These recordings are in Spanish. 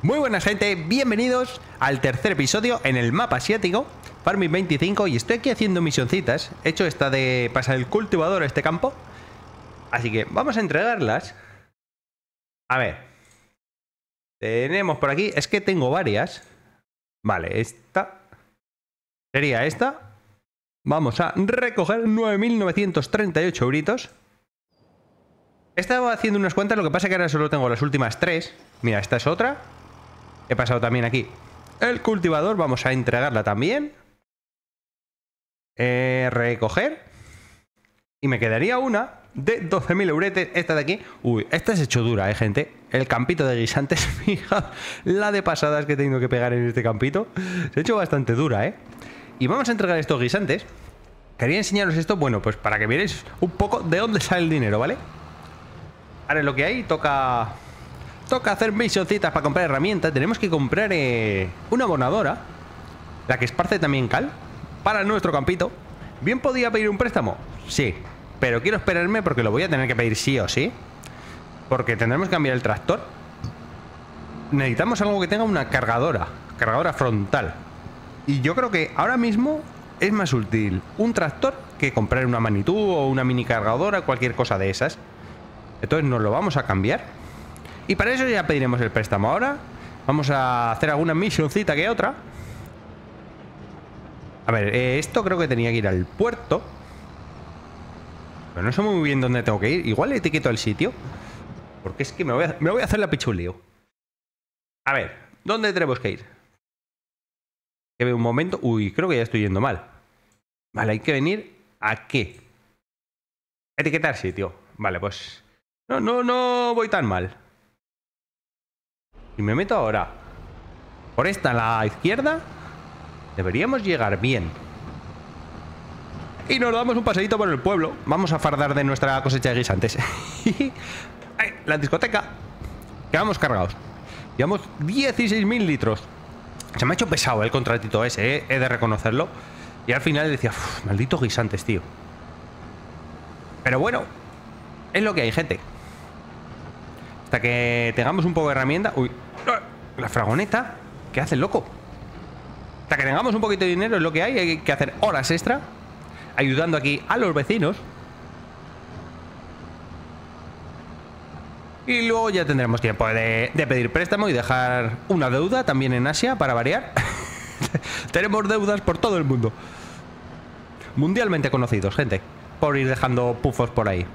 Muy buenas gente, bienvenidos al tercer episodio en el mapa asiático Farming 25 y estoy aquí haciendo misioncitas. He hecho esta de pasar el cultivador a este campo, así que vamos a entregarlas. A ver, tenemos por aquí, es que tengo varias. Vale, esta sería esta. Vamos a recoger 9.938 euritos. Estaba haciendo unas cuantas, lo que pasa es que ahora solo tengo las últimas 3. Mira, esta es otra. He pasado también aquí el cultivador, vamos a entregarla también. Recoger. Y me quedaría una de 12.000 euretes, esta de aquí. Uy, esta es hecho dura, gente. El campito de guisantes, fija la de pasadas que he tenido que pegar en este campito. Se ha hecho bastante dura, Y vamos a entregar estos guisantes. Quería enseñaros esto, bueno, pues para que veáis un poco de dónde sale el dinero, ¿vale? Ahora lo que hay, toca hacer misioncitas para comprar herramientas. Tenemos que comprar una abonadora, la que esparce también cal, para nuestro campito. ¿Bien podía pedir un préstamo? Sí, pero quiero esperarme porque lo voy a tener que pedir sí o sí, porque tendremos que cambiar el tractor. Necesitamos algo que tenga una cargadora frontal. Y yo creo que ahora mismo es más útil un tractor que comprar una Manitou o una mini cargadora, cualquier cosa de esas. Entonces nos lo vamos a cambiar. Y para eso ya pediremos el préstamo. Ahora vamos a hacer alguna misioncita que otra. A ver, esto creo que tenía que ir al puerto, pero no sé muy bien dónde tengo que ir. Igual le etiqueto el sitio, porque es que me voy a hacer la pichulío. A ver, ¿dónde tenemos que ir? Que veo un momento. Uy, creo que ya estoy yendo mal. Vale, hay que venir aquí. Etiquetar sitio. Vale, pues no voy tan mal. Y me meto ahora por esta a la izquierda. Deberíamos llegar bien. Y nos damos un paseíto por el pueblo. Vamos a fardar de nuestra cosecha de guisantes. Ay, la discoteca. Que vamos cargados. Llevamos 16.000 litros. Se me ha hecho pesado el contratito ese, he de reconocerlo. Y al final decía, malditos guisantes, tío. Pero bueno, es lo que hay, gente. Hasta que tengamos un poco de herramienta. Uy, la fragoneta. ¿Qué hace el loco? Hasta que tengamos un poquito de dinero es lo que hay que hacer horas extra ayudando aquí a los vecinos. Y luego ya tendremos tiempo de pedir préstamo y dejar una deuda también en Asia para variar. Tenemos deudas por todo el mundo. Mundialmente conocidos, gente, por ir dejando pufos por ahí.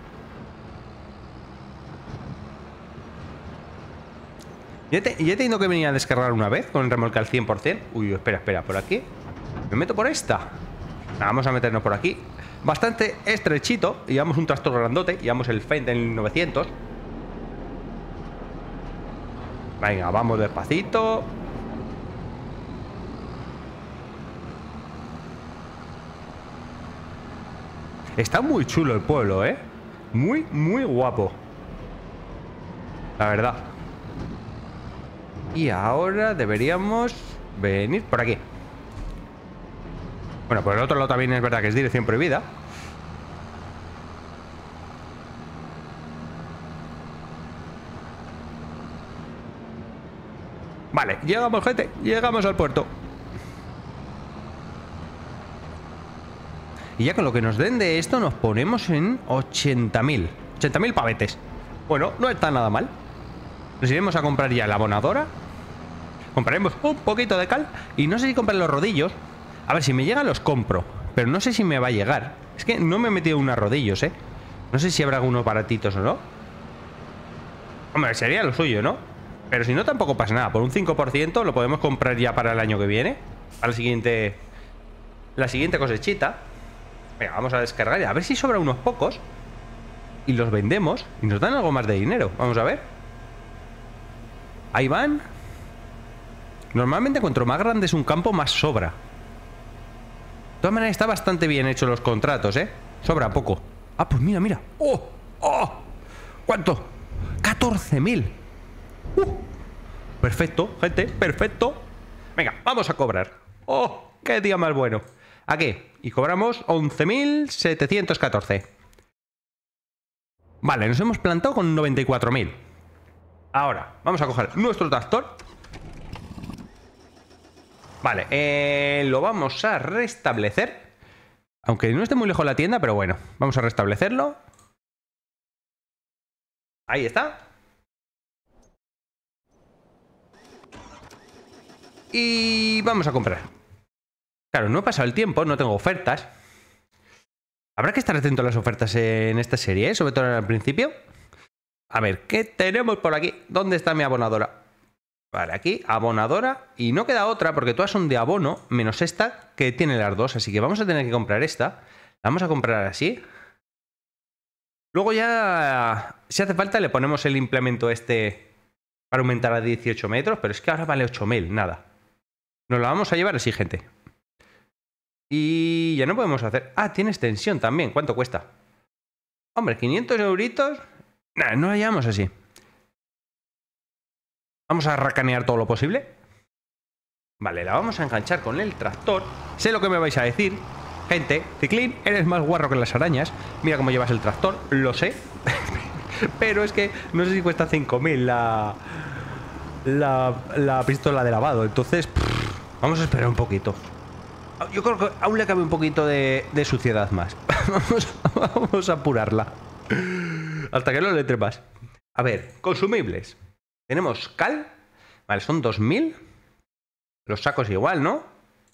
Ya he tenido que venir a descargar una vez con el remolque al 100%. Uy, espera, por aquí. ¿Me meto por esta? Vamos a meternos por aquí. Bastante estrechito. Llevamos un tractor grandote. Llevamos el Fendt en 900. Venga, vamos despacito. Está muy chulo el pueblo, Muy, muy guapo, la verdad. Y ahora deberíamos venir por aquí. Bueno, por el otro lado también es verdad que es dirección prohibida. Vale, llegamos, gente. Llegamos al puerto. Y ya con lo que nos den de esto nos ponemos en 80.000. 80.000 pavetes. Bueno, no está nada mal. Nos iremos a comprar ya la abonadora. Compraremos un poquito de cal. Y no sé si comprar los rodillos. A ver, si me llegan los compro, pero no sé si me va a llegar. Es que no me he metido unos rodillos, No sé si habrá algunos baratitos o no. Hombre, sería lo suyo, ¿no? Pero si no, tampoco pasa nada. Por un 5% lo podemos comprar ya para el año que viene. Para la siguiente cosechita. Venga, vamos a descargar. A ver si sobra unos pocos. Y los vendemos. Y nos dan algo más de dinero. Vamos a ver. Ahí van. Normalmente cuanto más grande es un campo, más sobra. De todas maneras está bastante bien hecho los contratos, Sobra poco. Ah, pues mira. ¡Oh! ¿Cuánto? 14.000. Perfecto, gente, perfecto. Venga, vamos a cobrar. ¡Oh! ¡Qué día más bueno! Aquí. Y cobramos 11.714. Vale, nos hemos plantado con 94.000. Ahora, vamos a coger nuestro tractor Vale, lo vamos a restablecer. Aunque no esté muy lejos la tienda, pero bueno, vamos a restablecerlo. Ahí está. Y vamos a comprar. Claro, no he pasado el tiempo, no tengo ofertas. Habrá que estar atento a las ofertas en esta serie, ¿eh? Sobre todo al principio. A ver, ¿qué tenemos por aquí? ¿Dónde está mi abonadora? Vale, aquí, abonadora. Y no queda otra, porque todas son de abono, menos esta, que tiene las dos. Así que vamos a tener que comprar esta. La vamos a comprar así. Luego ya, si hace falta, le ponemos el implemento este para aumentar a 18 metros. Pero es que ahora vale 8.000, nada. Nos la vamos a llevar así, gente. Y ya no podemos hacer... Ah, tiene extensión también. ¿Cuánto cuesta? Hombre, 500 euritos... Nah, no la llevamos así. Vamos a racanear todo lo posible. Vale, la vamos a enganchar con el tractor. Sé lo que me vais a decir. Gente, Ciclín, eres más guarro que las arañas. Mira cómo llevas el tractor, lo sé. Pero es que no sé si cuesta 5.000 la pistola de lavado. Entonces, vamos a esperar un poquito. Yo creo que aún le cabe un poquito de suciedad más. Vamos a apurarla. Hasta que no le entre más. A ver, consumibles. Tenemos cal. Vale, son 2.000. Los sacos igual, ¿no?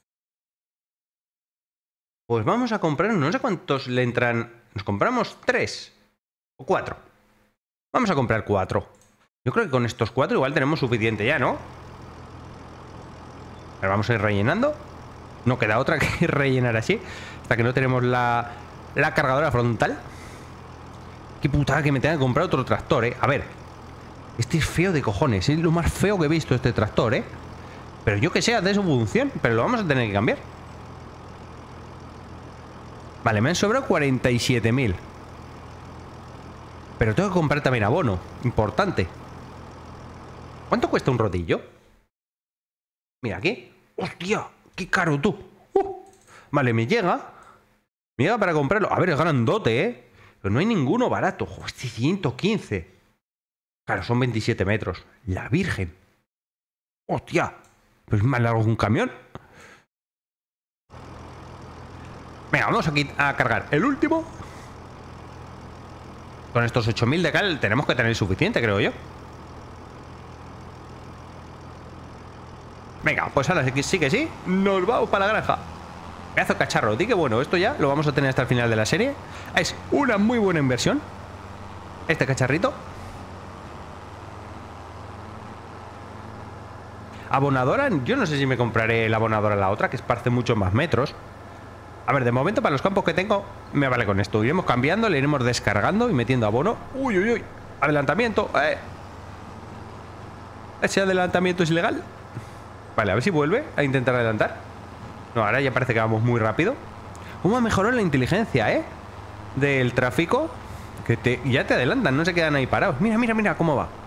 Pues vamos a comprar, no sé cuántos le entran. Nos compramos 3 o 4. Vamos a comprar 4. Yo creo que con estos 4 igual tenemos suficiente ya, ¿no? Ahora vamos a ir rellenando. No queda otra que rellenar así. Hasta que no tenemos la cargadora frontal. Qué putada que me tenga que comprar otro tractor, ¿eh? A ver. Este es feo de cojones. Es lo más feo que he visto este tractor, ¿eh? Pero yo que sé, hace su función. Pero lo vamos a tener que cambiar. Vale, me han sobrado 47.000. Pero tengo que comprar también abono. Importante. ¿Cuánto cuesta un rodillo? Mira aquí. ¡Hostia! ¡Qué caro tú! Vale, me llega. Me llega para comprarlo. A ver, es grandote, ¿eh? Pero no hay ninguno barato. Hostia, 115. Claro, son 27 metros. La Virgen. ¡Hostia! Pues más largo que un camión. Venga, vamos aquí a cargar el último. Con estos 8.000 de cal tenemos que tener suficiente, creo yo. Venga, pues ahora sí que sí. Nos vamos para la granja. Pedazo de cacharro. Di que bueno, esto ya lo vamos a tener hasta el final de la serie. Es una muy buena inversión este cacharrito. Abonadora, yo no sé si me compraré la abonadora la otra, que esparce muchos más metros. A ver, de momento para los campos que tengo me vale con esto. Iremos cambiando, le iremos descargando y metiendo abono. Uy, uy, uy. Adelantamiento. Ese adelantamiento es ilegal. Vale, a ver si vuelve a intentar adelantar. No, ahora ya parece que vamos muy rápido. ¿Cómo ha mejorado la inteligencia, del tráfico? Que ya te adelantan, no se quedan ahí parados. Mira, mira, mira cómo va.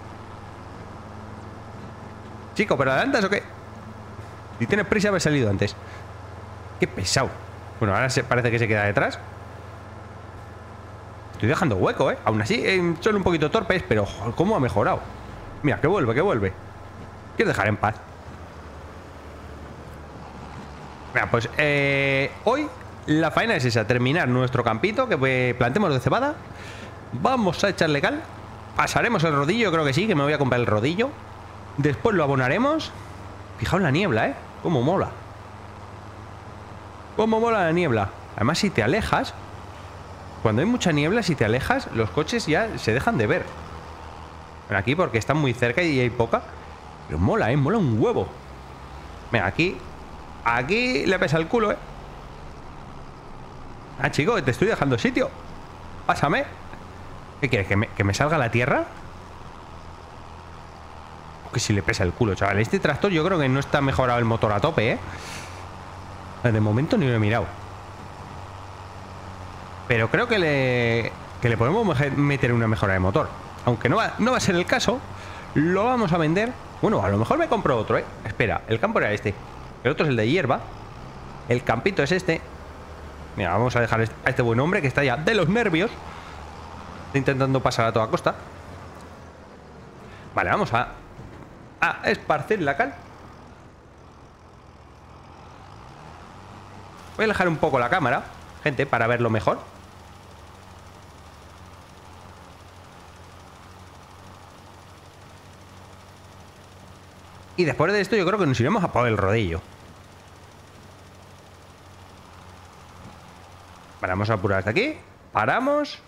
Chico, ¿pero adelantas o qué? Si tienes prisa haber salido antes. Qué pesado. Bueno, ahora parece que se queda detrás. Estoy dejando hueco, Aún así, son un poquito torpes, pero joder, ¿cómo ha mejorado? Mira, que vuelve, que vuelve. Quiero dejar en paz. Mira, pues hoy la faena es esa. Terminar nuestro campito, que plantemos de cebada. Vamos a echarle cal. Pasaremos el rodillo, creo que sí, que me voy a comprar el rodillo. Después lo abonaremos. Fijaos la niebla, cómo mola. Cómo mola la niebla. Además, si te alejas, cuando hay mucha niebla, si te alejas, los coches ya se dejan de ver. Bueno, aquí porque están muy cerca y hay poca. Pero mola, mola un huevo. Mira, aquí le pesa el culo, Ah, chico, te estoy dejando sitio. Pásame. ¿Qué quieres? ¿Que me salga la tierra? Que si le pesa el culo, chaval. Este tractor yo creo que no está mejorado el motor a tope, De momento ni lo he mirado. Pero creo que le podemos meter una mejora de motor. Aunque no va a ser el caso. Lo vamos a vender. Bueno, a lo mejor me compro otro, Espera, el campo era este. El otro es el de hierba. El campito es este. Mira, vamos a dejar a este buen hombre que está ya de los nervios. Está intentando pasar a toda costa. Vale, vamos a esparcir la cal. Voy a alejar un poco la cámara, gente, para verlo mejor. Y después de esto yo creo que nos iremos a por el rodillo. Vale, vamos a apurar hasta aquí. Paramos.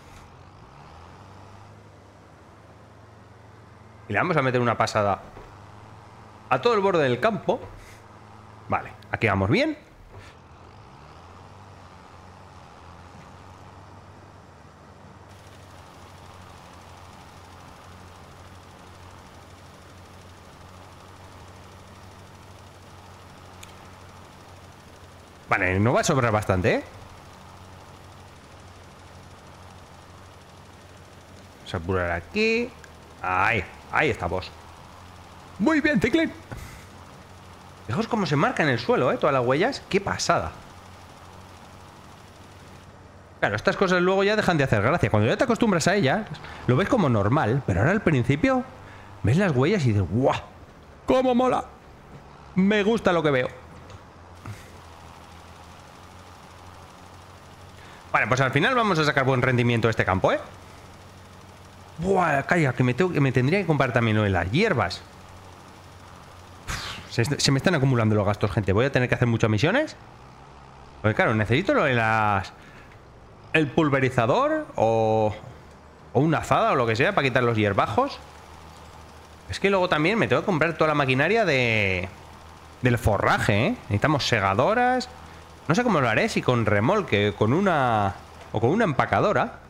Y le vamos a meter una pasada a todo el borde del campo. Vale, aquí vamos bien. Vale, nos va a sobrar bastante, ¿eh? Vamos a apurar aquí. Ahí estamos. Muy bien, Ticlin. Fijaos cómo se marca en el suelo, ¿eh? Todas las huellas. ¡Qué pasada! Claro, estas cosas luego ya dejan de hacer gracia. Cuando ya te acostumbras a ellas, lo ves como normal. Pero ahora al principio ves las huellas y dices, ¡guau! ¡Cómo mola! Me gusta lo que veo. Vale, pues al final vamos a sacar buen rendimiento de este campo, ¿eh? Buah, calla, que me tendría que comprar también lo de las hierbas. Se me están acumulando los gastos, gente. Voy a tener que hacer muchas misiones. Porque claro, necesito lo de las... el pulverizador o una azada o lo que sea para quitar los hierbajos. Es que luego también me tengo que comprar toda la maquinaria del forraje, ¿eh? Necesitamos segadoras. No sé cómo lo haré, si con remolque, con una... o con una empacadora.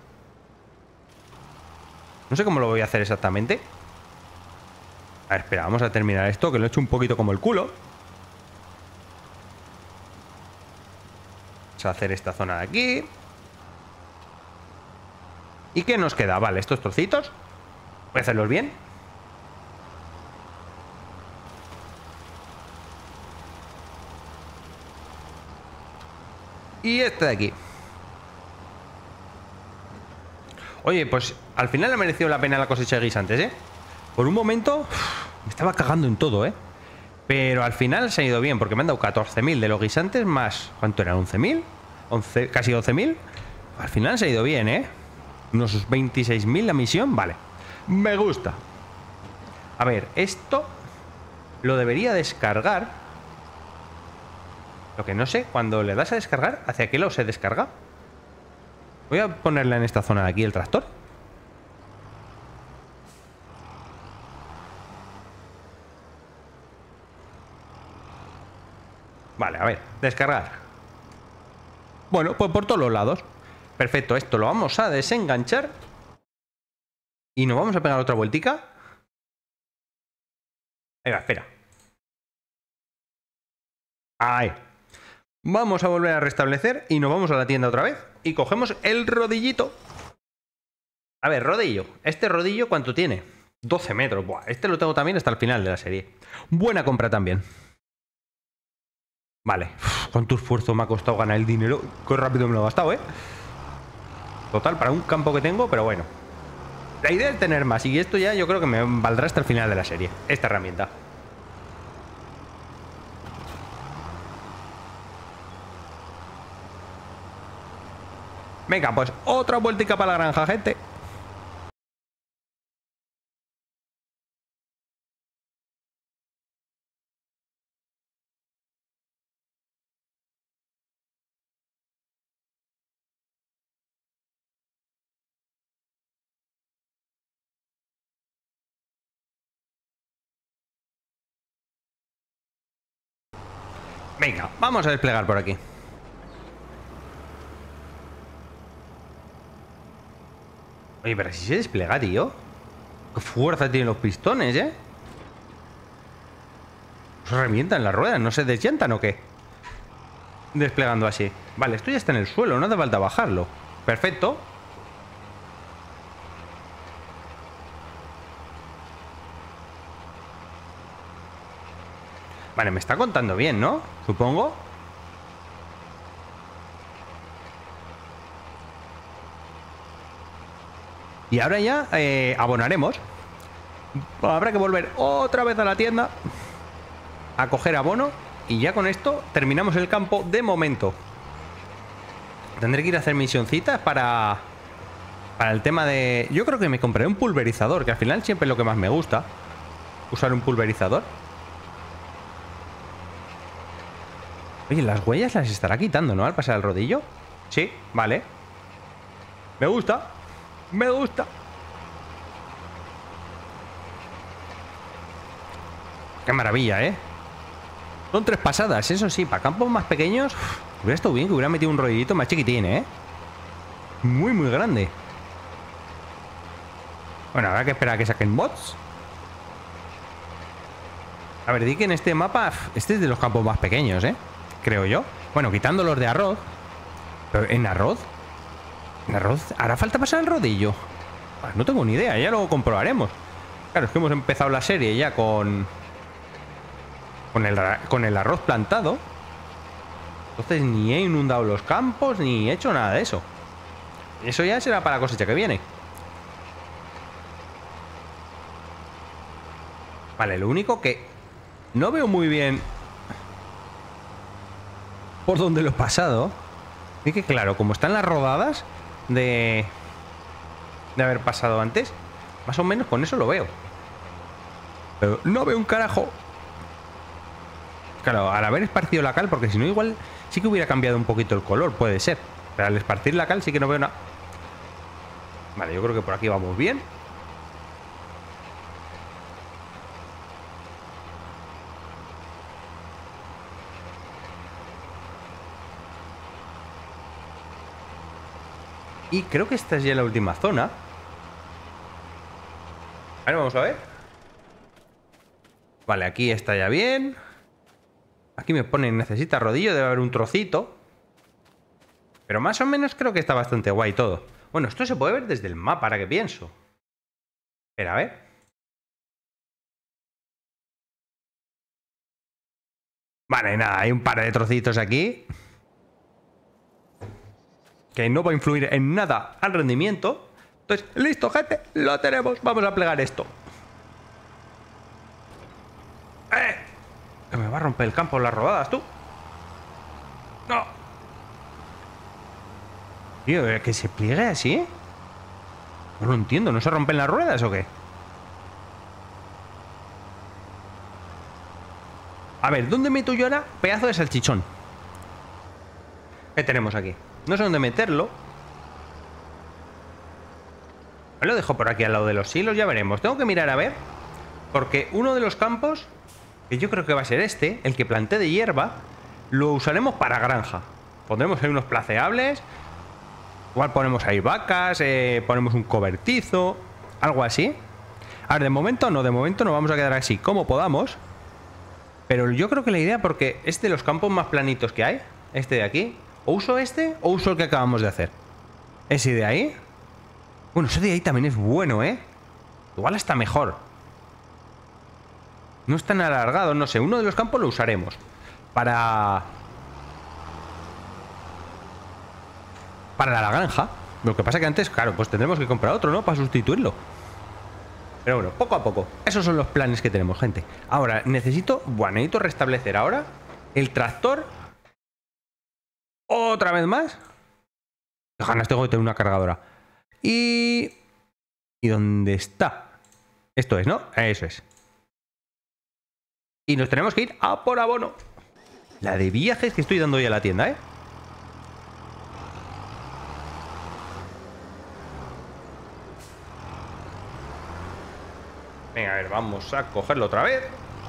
No sé cómo lo voy a hacer exactamente. A ver, espera, vamos a terminar esto, que lo he hecho un poquito como el culo. Vamos a hacer esta zona de aquí. ¿Y qué nos queda? Vale, estos trocitos. Voy a hacerlos bien. Y este de aquí. Oye, pues al final ha merecido la pena la cosecha de guisantes, ¿eh? Por un momento me estaba cagando en todo, ¿eh? Pero al final se ha ido bien, porque me han dado 14.000 de los guisantes más... ¿Cuánto eran? ¿11.000? Casi 12.000. Al final se ha ido bien, ¿eh? Unos 26.000 la misión, vale. Me gusta. A ver, esto lo debería descargar. Lo que no sé, cuando le das a descargar, ¿hacia qué lado se descarga? Voy a ponerle en esta zona de aquí el tractor. Vale, a ver, descargar. Bueno, pues por todos los lados. Perfecto, esto lo vamos a desenganchar. Y nos vamos a pegar otra vueltica. Ahí va, espera. Ahí. Vamos a volver a restablecer y nos vamos a la tienda otra vez. Y cogemos el rodillito. A ver, rodillo. Este rodillo, ¿cuánto tiene? 12 metros. Buah, este lo tengo también hasta el final de la serie. Buena compra también. Vale. Uf, cuánto esfuerzo me ha costado ganar el dinero. Qué rápido me lo he gastado, ¿eh? Total, para un campo que tengo, pero bueno. La idea es tener más. Y esto ya yo creo que me valdrá hasta el final de la serie. Esta herramienta. Venga, pues otra vueltica para la granja, gente. Venga, vamos a desplegar por aquí. Oye, pero si se despliega, tío. Qué fuerza tienen los pistones, ¿eh? ¿Se revientan las ruedas? ¿No se desllantan o qué? Desplegando así. Vale, esto ya está en el suelo, no hace falta bajarlo. Perfecto. Vale, me está contando bien, ¿no? Supongo. Y ahora ya abonaremos. Habrá que volver otra vez a la tienda a coger abono. Y ya con esto terminamos el campo de momento. Tendré que ir a hacer misioncitas para el tema de... Yo creo que me compraré un pulverizador, que al final siempre es lo que más me gusta. Usar un pulverizador. Oye, las huellas las estará quitando, ¿no? Al pasar el rodillo. Sí, vale. Me gusta. Me gusta. Qué maravilla, ¿eh? Son 3 pasadas, eso sí. Para campos más pequeños... Hubiera estado bien que hubiera metido un rodillito más chiquitín, ¿eh? Muy, muy grande. Bueno, habrá que esperar a que saquen mods. A ver, di que en este mapa... Este es de los campos más pequeños, ¿eh? Creo yo. Bueno, quitando los de arroz. Pero en arroz... ¿En arroz hará falta pasar el rodillo? Pues no tengo ni idea, ya lo comprobaremos. Claro, es que hemos empezado la serie ya con el arroz plantado. Entonces ni he inundado los campos, ni he hecho nada de eso. Eso ya será para la cosecha que viene. Vale, lo único que no veo muy bien por dónde lo he pasado. Y que claro, como están las rodadas de haber pasado antes, más o menos con eso lo veo. Pero no veo un carajo. Claro, al haber esparcido la cal, porque si no igual sí que hubiera cambiado un poquito el color, puede ser. Pero al esparcir la cal sí que no veo nada. Vale, yo creo que por aquí vamos bien. Y creo que esta es ya la última zona. A ver, vamos a ver. Vale, aquí está ya bien. Aquí me ponen necesita rodillo, debe haber un trocito. Pero más o menos creo que está bastante guay todo. Bueno, esto se puede ver desde el mapa, ahora que pienso. Espera, a ver. Vale, nada, hay un par de trocitos aquí. Que no va a influir en nada al rendimiento. Entonces, listo, gente, lo tenemos. Vamos a plegar esto. Que me va a romper el campo en las rodadas, tú. No. Tío, que se pliegue así. No lo entiendo, ¿no se rompen las ruedas o qué? A ver, ¿dónde meto yo ahora? Pedazo de salchichón. ¿Qué tenemos aquí? No sé dónde meterlo. Me lo dejo por aquí al lado de los silos, ya veremos. Tengo que mirar a ver. Porque uno de los campos, que yo creo que va a ser este, el que planté de hierba, lo usaremos para granja. Pondremos ahí unos placeables. Igual ponemos ahí vacas, ponemos un cobertizo, algo así. A ver, de momento nos vamos a quedar así como podamos. Pero yo creo que la idea, porque es de los campos más planitos que hay, este de aquí, o uso este o uso el que acabamos de hacer. Ese de ahí. Bueno, ese de ahí también es bueno, ¿eh? Igual hasta mejor. No es tan alargado, no sé. Uno de los campos lo usaremos para la granja. Lo que pasa que antes, claro, pues tendremos que comprar otro, ¿no? Para sustituirlo. Pero bueno, poco a poco. Esos son los planes que tenemos, gente. Ahora, necesito restablecer ahora el tractor. Otra vez más. Qué ganas tengo de tener una cargadora. ¿Y dónde está? Esto es, ¿no? Eso es. Y nos tenemos que ir a por abono. La de viajes que estoy dando ya a la tienda, ¿eh? Venga, a ver, vamos a cogerlo otra vez.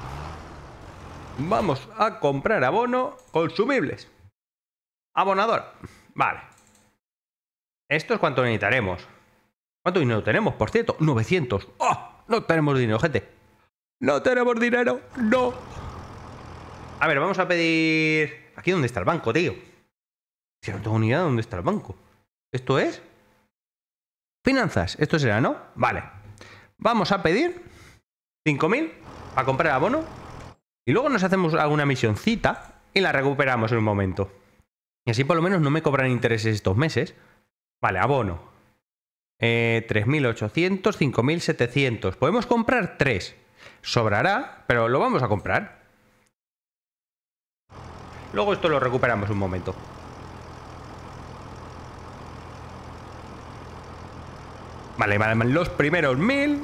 Vamos a comprar abono. Consumibles. Abonador. Vale. Esto es cuánto necesitaremos. ¿Cuánto dinero tenemos, por cierto? 900. ¡Oh! No tenemos dinero, gente. No tenemos dinero. No. A ver, vamos a pedir... ¿Aquí dónde está el banco, tío? Si no tengo ni idea de dónde está el banco. ¿Esto es? Finanzas. Esto será, ¿no? Vale. Vamos a pedir 5.000 para comprar abono. Y luego nos hacemos alguna misioncita y la recuperamos en un momento. Y así por lo menos no me cobran intereses estos meses. Vale, abono. 3.800, 5.700. Podemos comprar 3. Sobrará, pero lo vamos a comprar. Luego esto lo recuperamos un momento. Vale, vale, los primeros 1000.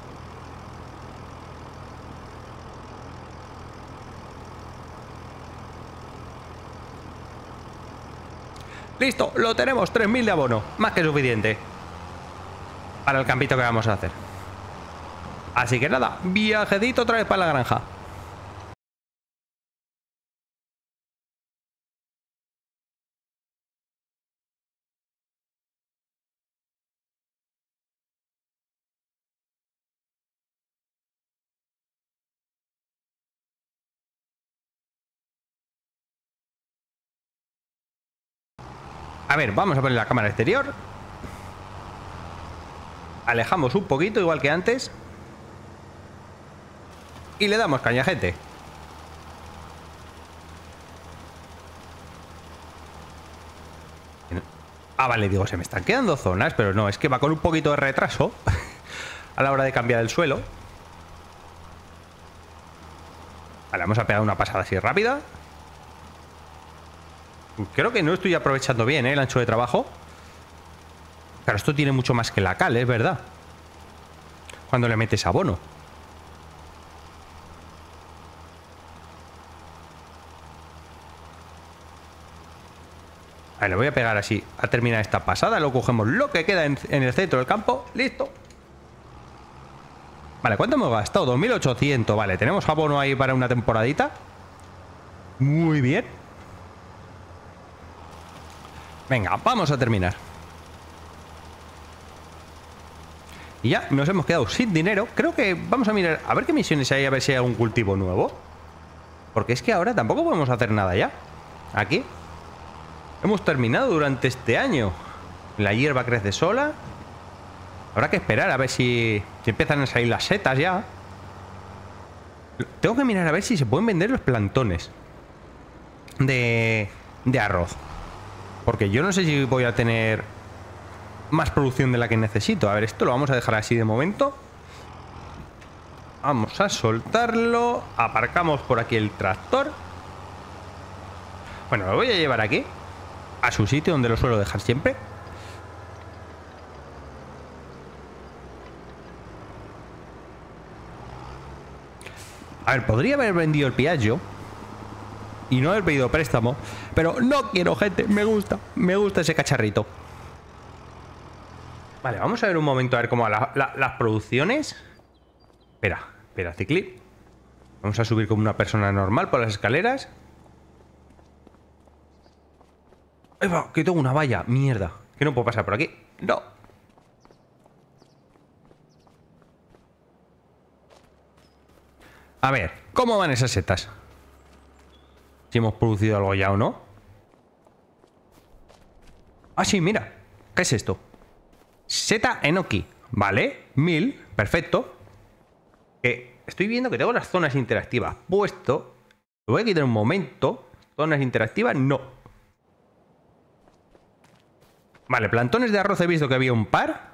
Listo, lo tenemos, 3000 de abono. Más que suficiente para el campito que vamos a hacer. Así que nada, viajecito otra vez para la granja. A ver, vamos a poner la cámara exterior. Alejamos un poquito, igual que antes. Y le damos caña, gente. Ah, vale, digo, se me están quedando zonas, pero no, es que va con un poquito de retraso a la hora de cambiar el suelo. Vale, vamos a pegar una pasada así rápida. Creo que no estoy aprovechando bien, el ancho de trabajo. Claro, esto tiene mucho más que la cal, es verdad. Cuando le metes abono. Vale, le voy a pegar así a terminar esta pasada. Lo cogemos lo que queda en el centro del campo. Listo. Vale, ¿cuánto hemos gastado? 2800. Vale, tenemos abono ahí para una temporadita. Muy bien. Venga, vamos a terminar. Y ya nos hemos quedado sin dinero. Creo que vamos a mirar a ver qué misiones hay, a ver si hay algún cultivo nuevo. Porque es que ahora tampoco podemos hacer nada ya. Aquí hemos terminado durante este año. La hierba crece sola. Habrá que esperar a ver si empiezan a salir las setas ya. Tengo que mirar a ver si se pueden vender los plantones de arroz. Porque yo no sé si voy a tener más producción de la que necesito. A ver, esto lo vamos a dejar así de momento. Vamos a soltarlo. Aparcamos por aquí el tractor. Bueno, lo voy a llevar aquí, a su sitio donde lo suelo dejar siempre. A ver, podría haber vendido el Piaggio y no haber pedido préstamo, pero no quiero, gente. Me gusta ese cacharrito. Vale, vamos a ver un momento a ver cómo las producciones. Espera, Ciclip. Vamos a subir como una persona normal por las escaleras. ¡Ay, va! Que tengo una valla. Mierda. Que no puedo pasar por aquí. No. A ver, ¿cómo van esas setas? Si hemos producido algo ya o no. Ah, sí, mira. ¿Qué es esto? Seta Enoki. Vale, 1000. Perfecto. Estoy viendo que tengo las zonas interactivas puesto. Lo voy a quitar un momento. Zonas interactivas, no. Vale, plantones de arroz he visto que había un par.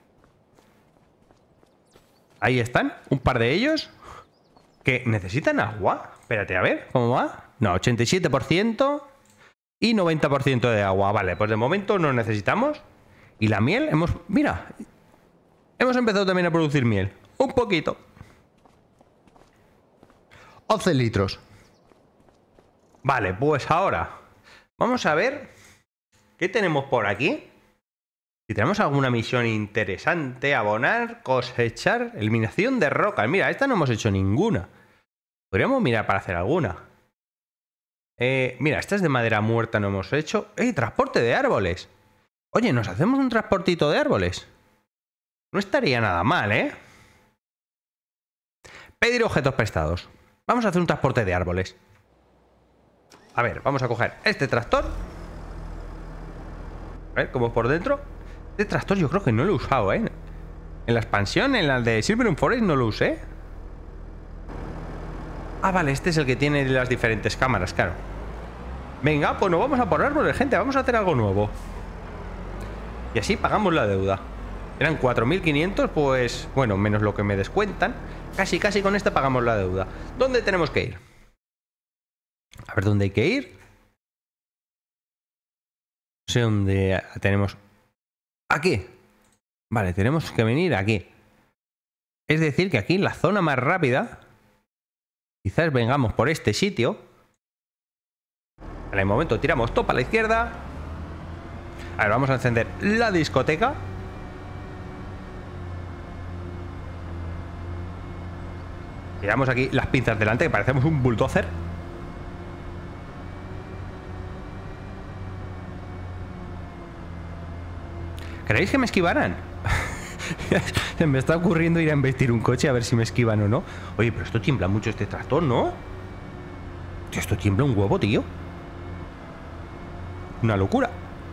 Ahí están, un par de ellos. Que necesitan agua. Espérate, a ver, ¿cómo va? No, 87% y 90% de agua. Vale, pues de momento no necesitamos. Y la miel, mira, hemos empezado también a producir miel. Un poquito. 11 litros. Vale, pues ahora vamos a ver qué tenemos por aquí. Si tenemos alguna misión interesante. Abonar, cosechar, eliminación de rocas. Mira, esta no hemos hecho ninguna. Podríamos mirar para hacer alguna. Mira, esta es de madera muerta, no hemos hecho. Transporte de árboles. Oye, ¿nos hacemos un transportito de árboles? No estaría nada mal, ¿eh? Pedir objetos prestados. Vamos a hacer un transporte de árboles. A ver, vamos a coger este tractor. A ver cómo es por dentro. Este tractor yo creo que no lo he usado, ¿eh? En la expansión, en la de Silver Forest no lo usé. Ah, vale, este es el que tiene las diferentes cámaras, claro. Venga, pues nos vamos a por árboles, gente. Vamos a hacer algo nuevo. Y así pagamos la deuda. Eran 4500, pues bueno, menos lo que me descuentan. Casi con esta pagamos la deuda. ¿Dónde tenemos que ir? A ver, ¿dónde hay que ir? No sé dónde tenemos. Aquí. Vale, tenemos que venir aquí. Es decir, que aquí, la zona más rápida, quizás vengamos por este sitio. En el momento tiramos topa a la izquierda. A ver, vamos a encender la discoteca. Tiramos aquí las pinzas delante, que parecemos un bulldozer. ¿Creéis que me esquivarán? Se me está ocurriendo ir a embestir un coche a ver si me esquivan o no. Oye, pero esto tiembla mucho este tractor, ¿no? Tío, esto tiembla un huevo, tío. Una locura.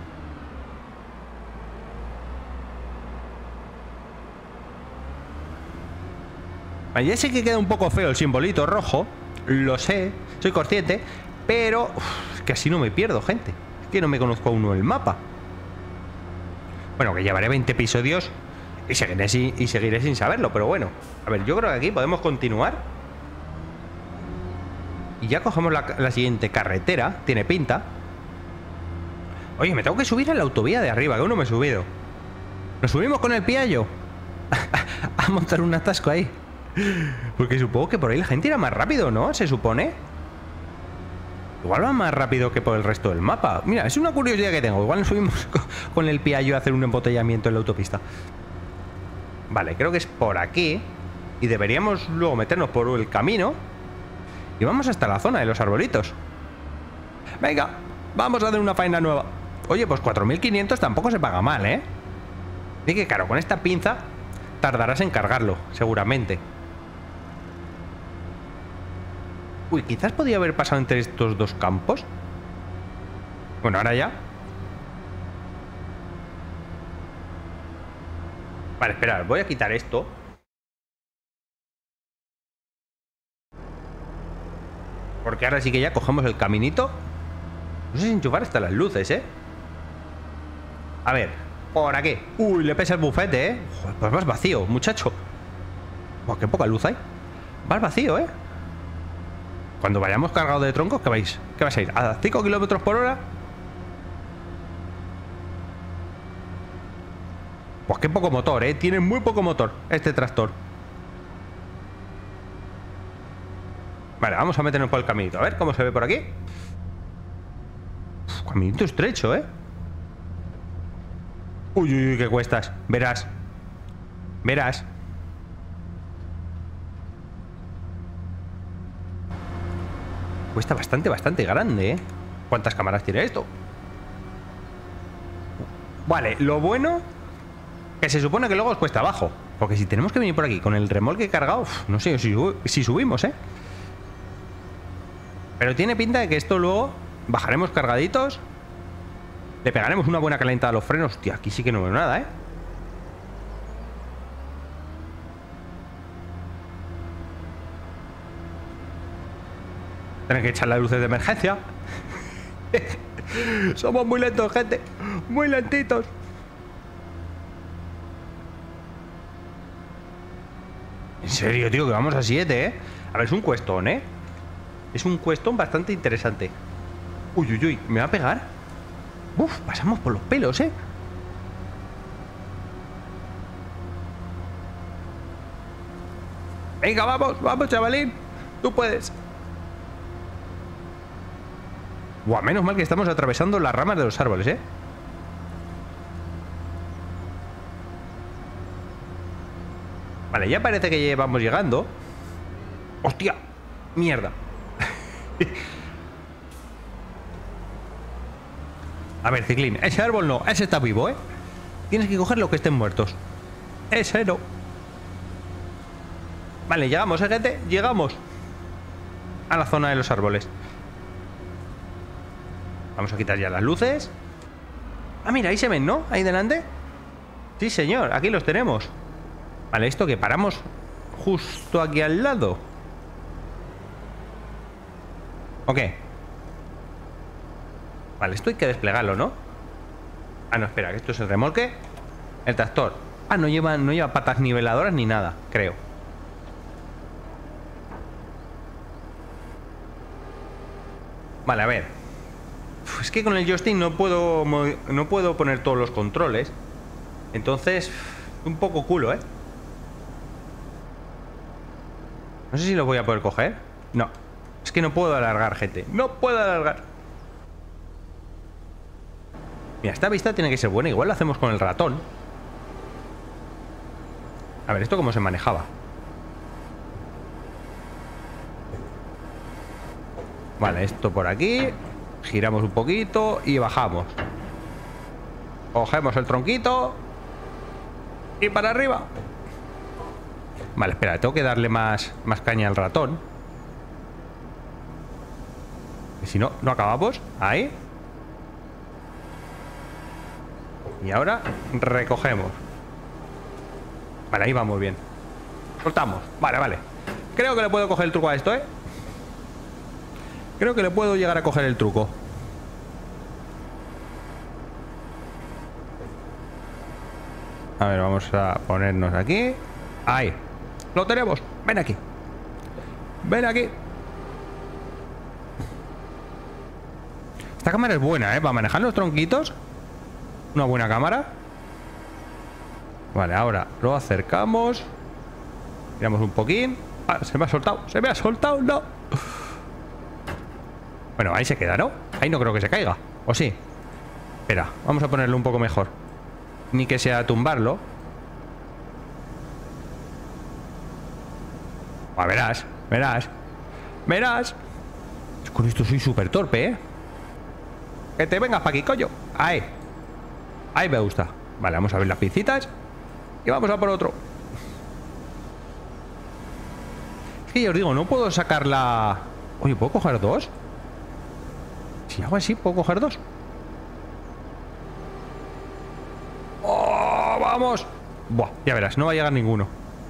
Ya sé que queda un poco feo el simbolito rojo. Lo sé, soy consciente. Pero es que así no me pierdo, gente. Es que no me conozco aún el mapa. Bueno, que llevaré 20 episodios y seguiré sin saberlo, pero bueno. A ver, yo creo que aquí podemos continuar. Y ya cogemos la siguiente carretera. Tiene pinta. Oye, me tengo que subir a la autovía de arriba, que aún no me he subido. Nos subimos con el Piaggio a montar un atasco ahí. Porque supongo que por ahí la gente irá más rápido, ¿no? Se supone. Igual va más rápido que por el resto del mapa. Mira, es una curiosidad que tengo. Igual nos subimos con el Piaggio a hacer un embotellamiento en la autopista. Vale, creo que es por aquí. Y deberíamos luego meternos por el camino. Y vamos hasta la zona de los arbolitos. Venga, vamos a hacer una faena nueva. Oye, pues 4.500 tampoco se paga mal, ¿eh? Y que claro, con esta pinza tardarás en cargarlo, seguramente. Uy, quizás podía haber pasado entre estos dos campos. Bueno, ahora ya. Vale, esperad, voy a quitar esto. Porque ahora sí que ya cogemos el caminito. No sé si enchufar hasta las luces, ¿eh? A ver, por aquí. Uy, le pesa el bufete, ¿eh? Joder, pues vas vacío, muchacho. Buah, qué poca luz hay. Vas vacío, ¿eh? Cuando vayamos cargados de troncos, ¿qué vais? ¿Qué vais a ir? ¿A 5 kilómetros por hora? Pues qué poco motor, ¿eh? Tiene muy poco motor este tractor. Vale, vamos a meternos por el caminito. A ver cómo se ve por aquí. Uf, caminito estrecho, ¿eh? Uy, uy, uy, qué cuestas. Verás. Verás. Cuesta bastante grande, ¿eh? ¿Cuántas cámaras tiene esto? Vale, lo bueno que se supone que luego os cuesta abajo. Porque si tenemos que venir por aquí con el remolque cargado, no sé si subimos, ¿eh? Pero tiene pinta de que esto luego bajaremos cargaditos. Le pegaremos una buena calentada a los frenos. Hostia, aquí sí que no veo nada, ¿eh? Tener que echar las luces de emergencia. Somos muy lentos, gente. Muy lentitos. En serio, tío, que vamos a 7, ¿eh? A ver, es un cuestón, ¿eh? Es un cuestón bastante interesante. Uy, uy, uy, ¿me va a pegar? Uf, pasamos por los pelos, ¿eh? Venga, vamos, chavalín. Tú puedes. Buah, menos mal que estamos atravesando las ramas de los árboles, ¿eh? Vale, ya parece que vamos llegando. ¡Hostia! ¡Mierda! A ver, Ciclín, ese árbol no, ese está vivo, ¿eh? Tienes que coger lo que estén muertos. Ese no. Vale, llegamos, gente. Llegamos a la zona de los árboles. Vamos a quitar ya las luces. Ah, mira, ahí se ven, ¿no? Ahí delante. Sí, señor, aquí los tenemos. Vale, esto que paramos justo aquí al lado. ¿O qué? Vale, esto hay que desplegarlo, ¿no? Ah, no, espera, que esto es el remolque. El tractor. Ah, no lleva patas niveladoras ni nada, creo. Vale, a ver. Uf, es que con el joystick no puedo poner todos los controles. Entonces, Un poco culo, ¿eh? No sé si lo voy a poder coger. No. Es que no puedo alargar, gente. No puedo alargar. Mira, esta vista tiene que ser buena. Igual lo hacemos con el ratón. A ver, ¿esto cómo se manejaba? Vale, esto por aquí. Giramos un poquito y bajamos. Cogemos el tronquito. Y para arriba. Vale, espera, tengo que darle más caña al ratón. Que si no, no acabamos. Ahí. Y ahora recogemos. Vale, ahí vamos bien. Soltamos. Vale, vale. Creo que le puedo coger el truco a esto, ¿eh? Creo que le puedo llegar a coger el truco. A ver, vamos a ponernos aquí. Ahí. Lo tenemos. Ven aquí. Ven aquí. Esta cámara es buena, ¿eh? Para manejar los tronquitos. Una buena cámara. Vale, ahora lo acercamos. Miramos un poquín. Ah, se me ha soltado. Se me ha soltado, no. Bueno, ahí se queda, ¿no? Ahí no creo que se caiga. ¿O sí? Espera, vamos a ponerlo un poco mejor. Ni que sea tumbarlo. Ah, verás, verás. Verás. Con esto soy súper torpe, ¿eh? Que te vengas para aquí, coño. Ahí. Ahí me gusta. Vale, vamos a ver las pincitas. Y vamos a por otro. Es que ya os digo, no puedo sacar la... Oye, ¿puedo coger dos? Si hago así, ¿puedo coger dos? ¡Oh, vamos! Buah, ya verás, no va a llegar ninguno.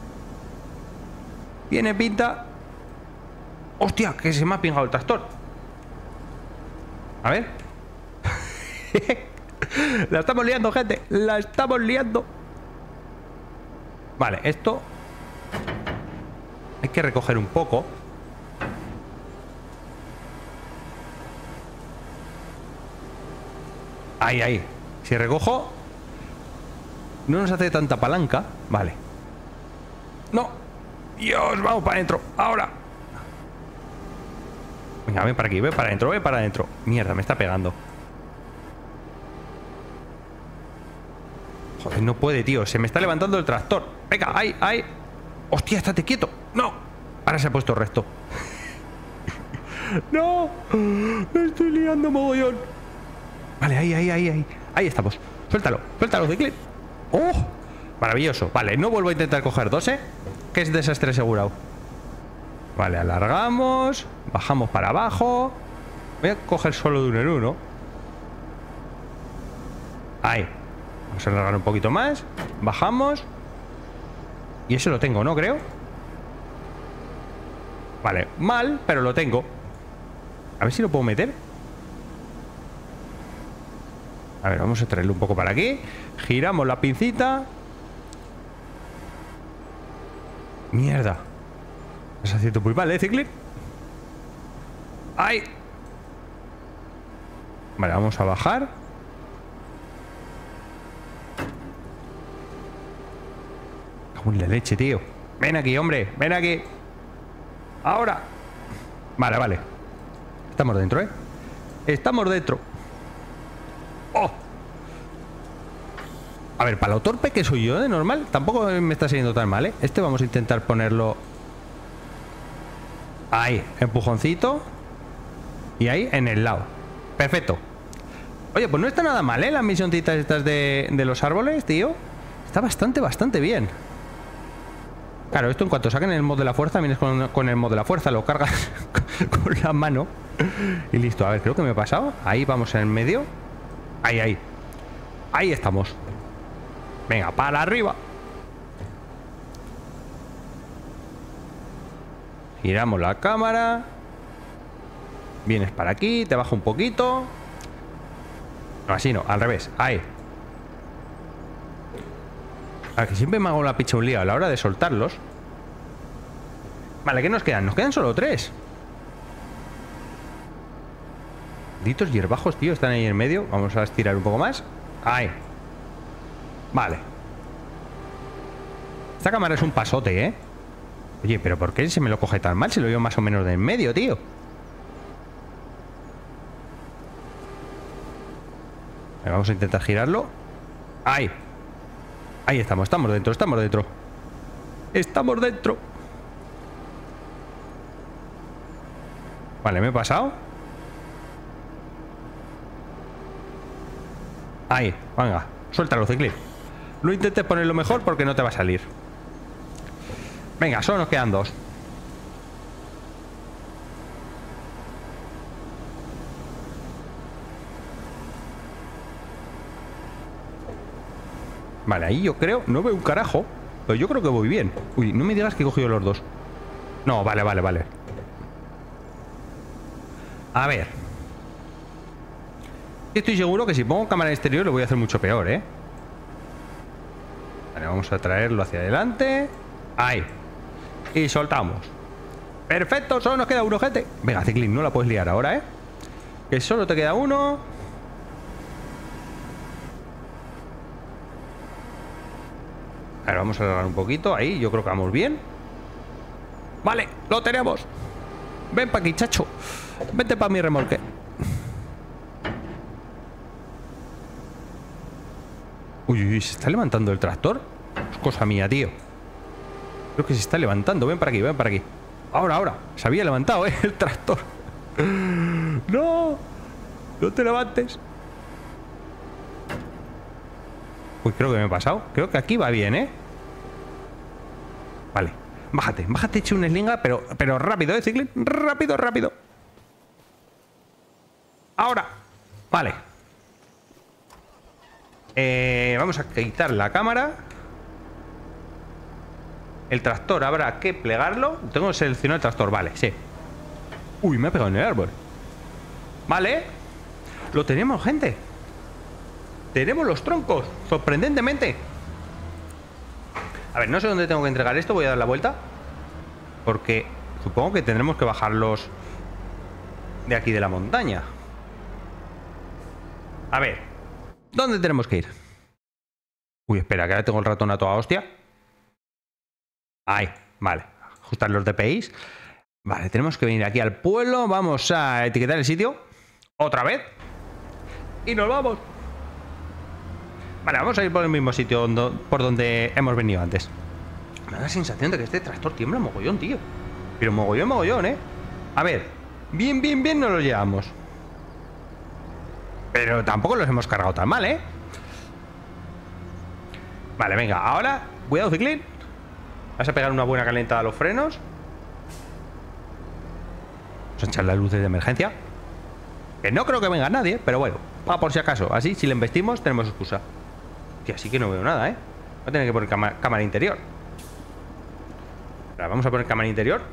Tiene pinta... ¡Hostia! Que se me ha pingado el tractor. A ver. La estamos liando, gente. La estamos liando. Vale, esto hay que recoger un poco. Ahí, ahí. Si recojo, no nos hace tanta palanca. Vale. No. Dios, vamos para adentro. Ahora. Venga, ven para aquí, ven para adentro, ven para adentro. Mierda, me está pegando. Joder, no puede, tío. Se me está levantando el tractor. Venga, ahí, ahí. Hostia, estate quieto. No. Ahora se ha puesto recto. No. Me estoy liando mogollón. Vale, ahí, ahí, ahí, ahí. Ahí estamos. Suéltalo, suéltalo, Ciclín. ¡Oh! Maravilloso. Vale, no vuelvo a intentar coger dos, ¿eh? Que es desastre asegurado. Vale, alargamos. Bajamos para abajo. Voy a coger solo de uno en uno. Ahí. Vamos a alargar un poquito más. Bajamos. Y eso lo tengo, ¿no? Creo. Vale, mal, pero lo tengo. A ver si lo puedo meter. A ver, vamos a traerlo un poco para aquí. Giramos la pincita. Mierda. Estás haciendo muy mal, ¿eh, Ciclín? ¡Ay! Vale, vamos a bajar. Cago en la leche, tío. Ven aquí, hombre. Ven aquí. Ahora. Vale, vale. Estamos dentro, ¿eh? Estamos dentro. ¡Oh! A ver, para lo torpe que soy yo de normal, tampoco me está saliendo tan mal, ¿eh? Este vamos a intentar ponerlo... Ahí, empujoncito. Y ahí, en el lado. Perfecto. Oye, pues no está nada mal, ¿eh? Las misioncitas estas de los árboles, tío. Está bastante bien. Claro, esto en cuanto saquen el mod de la fuerza, vienes con el mod de la fuerza, lo cargas con la mano. Y listo. A ver, creo que me he pasado. Ahí vamos en el medio. Ahí, ahí. Ahí estamos. Venga, para arriba. Giramos la cámara. Vienes para aquí, te bajo un poquito. No, así no, al revés. Ahí. A ver, que siempre me hago la picha un lío a la hora de soltarlos. Vale, ¿qué nos quedan? Nos quedan solo 3. Malditos hierbajos, tío, están ahí en medio. Vamos a estirar un poco más. Ahí. Vale. Esta cámara es un pasote, ¿eh? Oye, pero ¿por qué se me lo coge tan mal si lo veo más o menos de en medio, tío? Vamos a intentar girarlo. ¡Ahí! Ahí estamos, estamos dentro, estamos dentro. ¡Estamos dentro! Vale, me he pasado. Ahí, venga, suéltalo, Ciclín. No intentes ponerlo mejor porque no te va a salir. Venga, solo nos quedan dos. Vale, ahí yo creo... No veo un carajo, pero yo creo que voy bien. Uy, no me digas que he cogido los dos. No, vale, vale, vale. A ver. Estoy seguro que si pongo cámara exterior lo voy a hacer mucho peor, ¿eh? Vale, vamos a traerlo hacia adelante. Ahí. Y soltamos. Perfecto, solo nos queda uno, gente. Venga, Ciclín, no la puedes liar ahora, ¿eh? Que solo te queda uno. A ver, vamos a alargar un poquito. Ahí, yo creo que vamos bien. Vale, lo tenemos. Ven para aquí, chacho. Vente para mi remolque. Uy, uy, ¿se está levantando el tractor? Es cosa mía, tío. Creo que se está levantando. Ven para aquí, ven para aquí. Ahora, ahora. Se había levantado, el tractor. No. No te levantes. Uy, creo que me he pasado. Creo que aquí va bien, ¿eh? Vale. Bájate, bájate, eche un slinga, pero rápido, Ciclín. Rápido, rápido. Ahora. Vale. Vamos a quitar la cámara. El tractor habrá que plegarlo. Tengo que seleccionar el tractor, vale, sí. Uy, me ha pegado en el árbol. Vale. Lo tenemos, gente. Tenemos los troncos, sorprendentemente. A ver, no sé dónde tengo que entregar esto. Voy a dar la vuelta, porque supongo que tendremos que bajarlos de aquí de la montaña. A ver, ¿dónde tenemos que ir? Uy, espera, que ahora tengo el ratón a toda hostia. Ahí, vale. Ajustar los DPIs. Vale, tenemos que venir aquí al pueblo. Vamos a etiquetar el sitio otra vez y nos vamos. Vale, vamos a ir por el mismo sitio por donde hemos venido antes. Me da la sensación de que este tractor tiembla mogollón, tío. Pero mogollón, mogollón, ¿eh? A ver, bien, bien, bien nos lo llevamos. Pero tampoco los hemos cargado tan mal, ¿eh? Vale, venga, ahora, cuidado, Ciclín. Vas a pegar una buena calentada a los frenos. Vamos a echar las luces de emergencia. Que no creo que venga nadie, pero bueno, va por si acaso. Así, si le embestimos, tenemos excusa. Tío, así que no veo nada, ¿eh? Voy a tener que poner cámara interior. Ahora, vamos a poner cámara interior.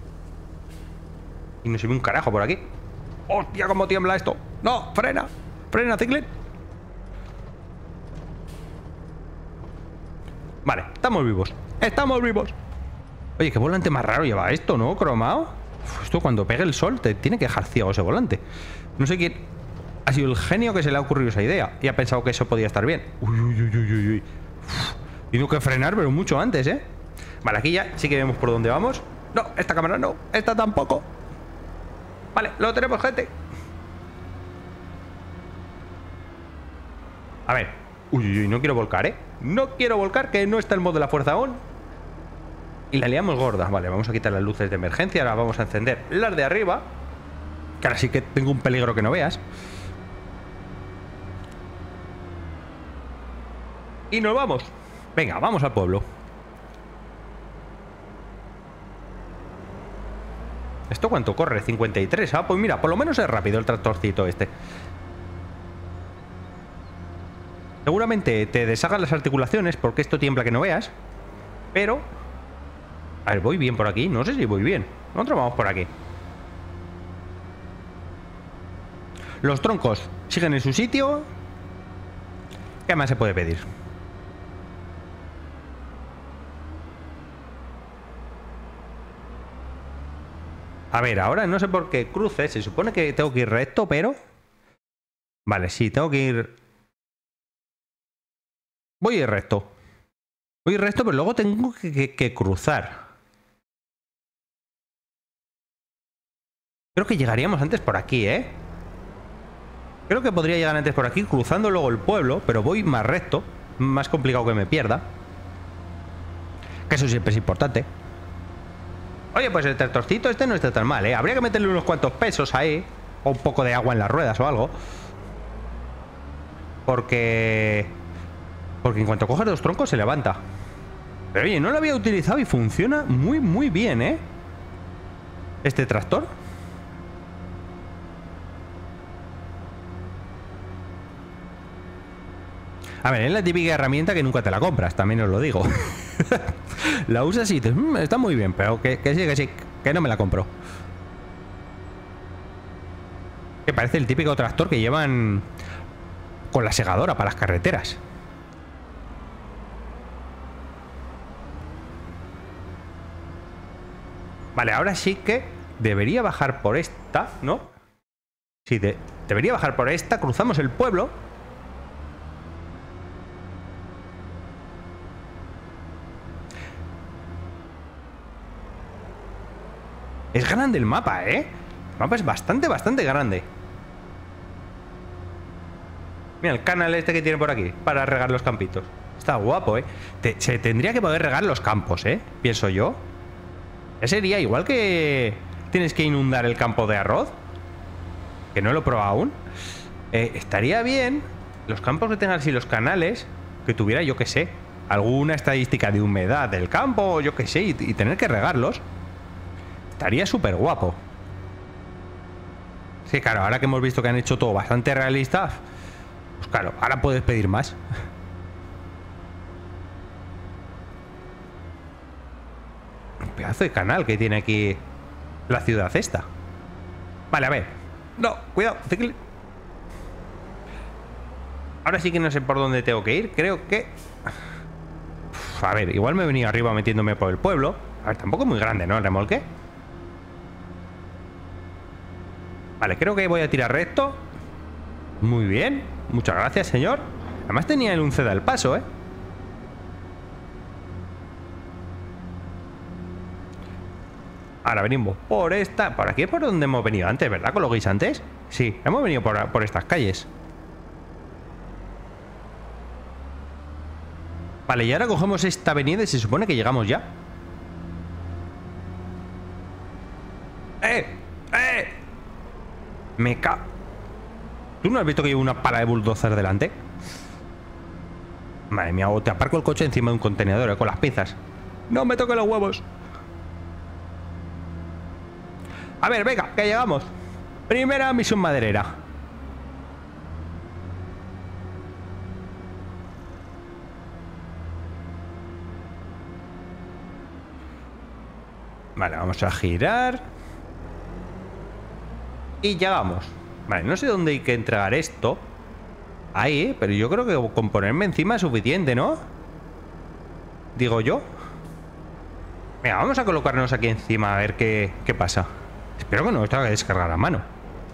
Y no se ve un carajo por aquí. ¡Hostia, cómo tiembla esto! ¡No! ¡Frena! ¡Frena, Ciclín! Vale, estamos vivos. ¡Estamos vivos! Oye, qué volante más raro lleva esto, ¿no? Cromado. Uf, esto cuando pegue el sol te tiene que dejar ciego ese volante. No sé quién ha sido el genio que se le ha ocurrido esa idea y ha pensado que eso podía estar bien. Uy, uy, uy, uy, uy. Tengo que frenar, pero mucho antes, ¿eh? Vale, aquí ya sí que vemos por dónde vamos. No, esta cámara no, esta tampoco. Vale, lo tenemos, gente. A ver. Uy, uy, uy, no quiero volcar, ¿eh? No quiero volcar, que no está el modo de la fuerza aún. Y la liamos gorda. Vale, vamos a quitar las luces de emergencia. Ahora vamos a encender las de arriba, que ahora sí que tengo un peligro que no veas. Y nos vamos. Venga, vamos al pueblo. ¿Esto cuánto corre? 53. Ah, pues mira, por lo menos es rápido el tractorcito este. Seguramente te deshagan las articulaciones porque esto tiembla que no veas. Pero... a ver, voy bien por aquí. No sé si voy bien. Nosotros vamos por aquí. Los troncos siguen en su sitio. ¿Qué más se puede pedir? A ver, ahora no sé por qué cruce. Se supone que tengo que ir recto, pero... vale, sí, tengo que ir... voy a ir recto. Voy recto, pero luego tengo que cruzar. Creo que llegaríamos antes por aquí, ¿eh? Creo que podría llegar antes por aquí, cruzando luego el pueblo, pero voy más recto. Más complicado que me pierda. Que eso siempre es importante. Oye, pues el tractorcito este no está tan mal, ¿eh? Habría que meterle unos cuantos pesos ahí. O un poco de agua en las ruedas o algo. Porque en cuanto coges los troncos se levanta. Pero oye, no lo había utilizado y funciona muy, muy bien, ¿eh? Este tractor. A ver, es la típica herramienta que nunca te la compras, también os lo digo. La usas y dices, está muy bien, pero que no me la compro. Que parece el típico tractor que llevan con la segadora para las carreteras. Vale, ahora sí que debería bajar por esta, ¿no? Sí, debería bajar por esta, cruzamos el pueblo. Es grande el mapa, ¿eh? El mapa es bastante grande. Mira el canal este que tiene por aquí para regar los campitos. Está guapo, ¿eh? Se tendría que poder regar los campos, ¿eh? Pienso yo. Ya sería igual que tienes que inundar el campo de arroz. Que no lo he probado aún. Estaría bien los campos que tengan así los canales. Que tuviera, yo que sé, alguna estadística de humedad del campo, yo que sé, y tener que regarlos. Estaría súper guapo. Sí, claro, ahora que hemos visto que han hecho todo bastante realista, pues claro, ahora puedes pedir más. Un pedazo de canal que tiene aquí la ciudad esta. Vale, a ver. No, cuidado. Ahora sí que no sé por dónde tengo que ir. Creo que... a ver, igual me he venido arriba metiéndome por el pueblo. A ver, tampoco es muy grande, ¿no? El remolque. Vale, creo que voy a tirar recto. Muy bien. Muchas gracias, señor. Además tenía el un ceda al paso, ¿eh? Ahora venimos por esta... Por aquí es por donde hemos venido antes, ¿verdad? Con los guisantes. Sí, hemos venido por estas calles. Vale, y ahora cogemos esta avenida y se supone que llegamos ya. Me ca... ¿Tú no has visto que llevo una pala de bulldozer delante? Madre mía, o te aparco el coche encima de un contenedor, con las pinzas. No me toques los huevos. A ver, venga, que llegamos. Primera misión maderera. Vale, vamos a girar. Y llegamos. Vale, no sé dónde hay que entregar esto. Ahí, pero yo creo que con ponerme encima es suficiente, ¿no? Digo yo. Venga, vamos a colocarnos aquí encima a ver qué pasa. Espero que no nos tenga que descargar a mano.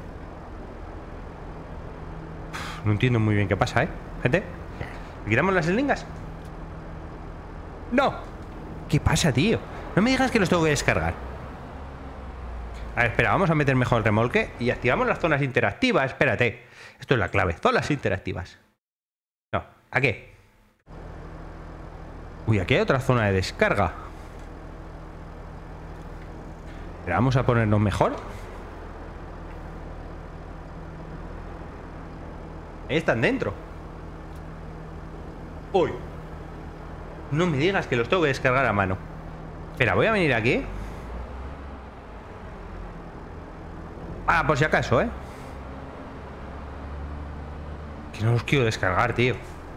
No entiendo muy bien qué pasa, ¿eh? Gente, ¿le quitamos las eslingas? ¡No! ¿Qué pasa, tío? No me digas que los tengo que descargar. A ver, espera, vamos a meter mejor el remolque y activamos las zonas interactivas. Espérate, esto es la clave, zonas interactivas. No, ¿a qué? Uy, aquí hay otra zona de descarga. Pero vamos a ponernos mejor. Ahí están dentro. Uy. No me digas que los tengo que descargar a mano. Espera, voy a venir aquí. Ah, por si acaso, ¿eh? Que no los quiero descargar, tío.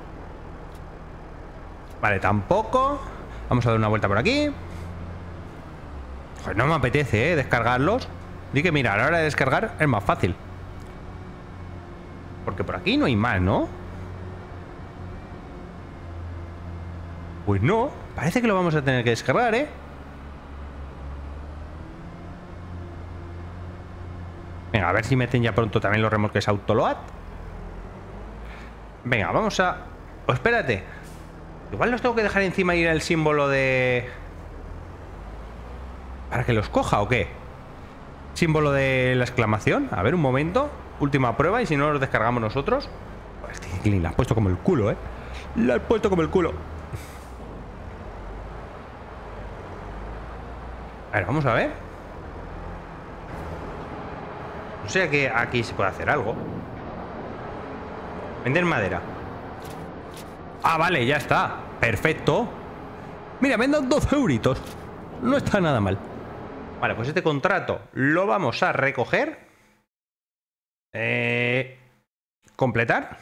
Vale, tampoco. Vamos a dar una vuelta por aquí. Joder, no me apetece, ¿eh? Descargarlos. Di que mira, a la hora de descargar es más fácil. Porque por aquí no hay más, ¿no? Pues no. Parece que lo vamos a tener que descargar, ¿eh? Venga, a ver si meten ya pronto también los remolques autoload. Venga, vamos a... Oh, espérate. Igual los tengo que dejar encima y ir el símbolo de... ¿Para que los coja o qué? Símbolo de la exclamación. A ver, un momento. Última prueba y si no los descargamos nosotros. Hostia, la has puesto como el culo, ¿eh? La has puesto como el culo. A ver, vamos a ver. No sé que aquí se puede hacer algo. Vender madera. Ah, vale, ya está. Perfecto. Mira, vendo 12 euritos. No está nada mal. Vale, pues este contrato lo vamos a recoger. Completar.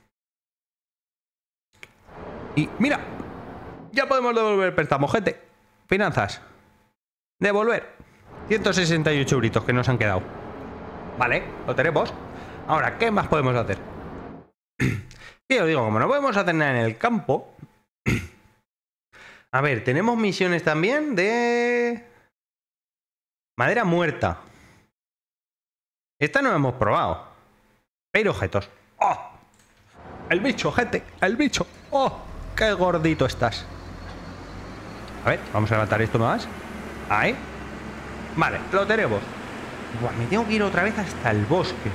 Y mira, ya podemos devolver el préstamo, gente. Finanzas. Devolver. 168 euritos que nos han quedado. Vale, lo tenemos. Ahora, ¿qué más podemos hacer? Yo digo, como no podemos hacer nada en el campo. A ver, tenemos misiones también de... Madera muerta. Esta no la hemos probado. Pero objetos. ¡Oh! El bicho, gente. El bicho. ¡Oh! ¡Qué gordito estás! A ver, vamos a levantar esto más. Ahí. Vale, lo tenemos. Buah, me tengo que ir otra vez hasta el bosque.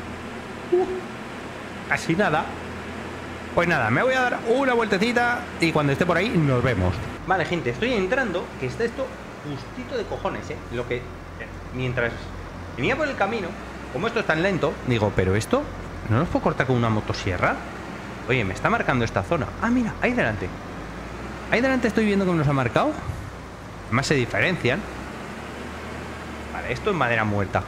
Casi nada. Pues nada, me voy a dar una vueltecita y cuando esté por ahí nos vemos. Vale, gente, estoy entrando, que está esto justito de cojones, ¿eh? Lo que... Mientras venía por el camino, como esto es tan lento, digo, ¿pero esto no nos puedo cortar con una motosierra? Oye, me está marcando esta zona. Ah, mira, ahí delante. Ahí delante estoy viendo que nos ha marcado. Además se diferencian. Vale, esto es madera muerta.